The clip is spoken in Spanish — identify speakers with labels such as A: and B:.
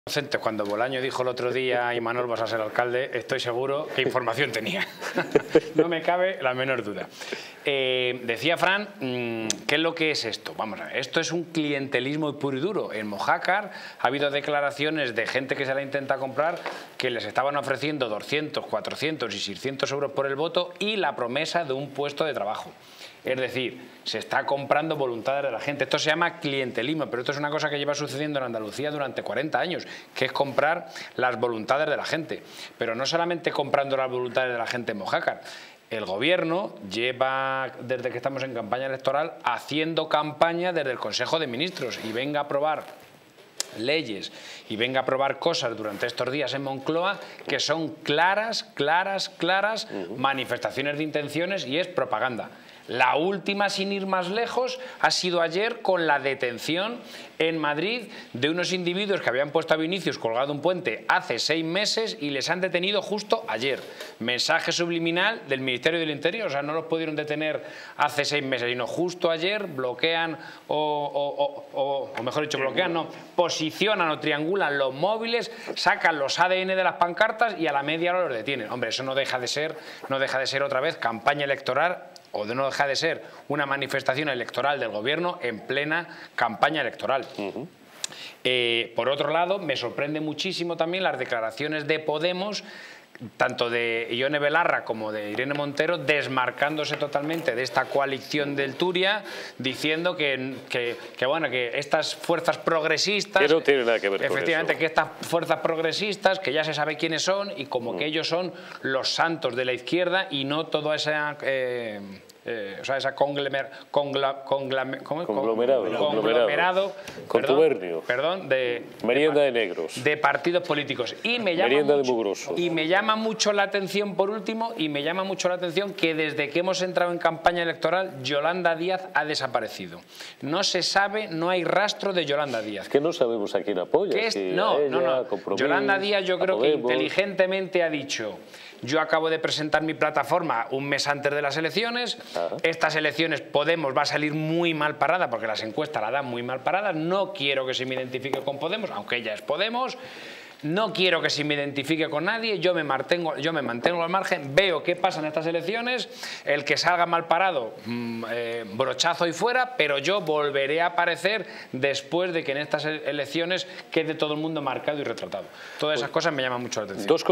A: Cuando Bolaño dijo el otro día Imanol vas a ser alcalde, estoy seguro que información tenía. No me cabe la menor duda. Decía Fran, ¿qué es lo que es esto? Vamos a ver, esto es un clientelismo puro y duro. En Mojácar ha habido declaraciones de gente que se la intenta comprar que les estaban ofreciendo 200, 400 y 600 euros por el voto y la promesa de un puesto de trabajo. Es decir, se está comprando voluntades de la gente. Esto se llama clientelismo, pero esto es una cosa que lleva sucediendo en Andalucía durante 40 años, que es comprar las voluntades de la gente. Pero no solamente comprando las voluntades de la gente en Mojácar. El gobierno lleva, desde que estamos en campaña electoral, haciendo campaña desde el Consejo de Ministros y venga a aprobar leyes y venga a aprobar cosas durante estos días en Moncloa que son claras manifestaciones de intenciones y es propaganda. La última, sin ir más lejos, ha sido ayer con la detención en Madrid de unos individuos que habían puesto a Vinicius colgado un puente hace 6 meses y les han detenido justo ayer. Mensaje subliminal del Ministerio del Interior, o sea, no los pudieron detener hace 6 meses, sino justo ayer bloquean o mejor dicho, bloquean, no, posicionan o triangulan los móviles, sacan los ADN de las pancartas y a la media hora los detienen. Hombre, eso no deja de ser otra vez campaña electoral o no deja de ser una manifestación electoral del gobierno en plena campaña electoral. Por otro lado, me sorprende muchísimo también las declaraciones de Podemos, tanto de Ione Belarra como de Irene Montero, desmarcándose totalmente de esta coalición del Turia, diciendo que estas fuerzas progresistas,
B: que no tiene nada que ver con
A: efectivamente,
B: eso.
A: Que estas fuerzas progresistas, que ya se sabe quiénes son y como que ellos son los santos de la izquierda y no toda esa conglomerado,
B: de merienda de negros,
A: de partidos políticos. Y me llama mucho la atención, por último, que desde que hemos entrado en campaña electoral, Yolanda Díaz ha desaparecido. No se sabe, no hay rastro de Yolanda Díaz.
B: Que no sabemos a quién apoya.
A: No. Yolanda Díaz, yo creo que inteligentemente ha dicho: yo acabo de presentar mi plataforma un mes antes de las elecciones. Estas elecciones Podemos va a salir muy mal parada porque las encuestas la dan muy mal parada. No quiero que se me identifique con Podemos, aunque ella es Podemos. No quiero que se me identifique con nadie, yo me mantengo al margen, veo qué pasa en estas elecciones, el que salga mal parado, brochazo y fuera, pero yo volveré a aparecer después de que en estas elecciones quede todo el mundo marcado y retratado. Todas esas cosas me llaman mucho la atención.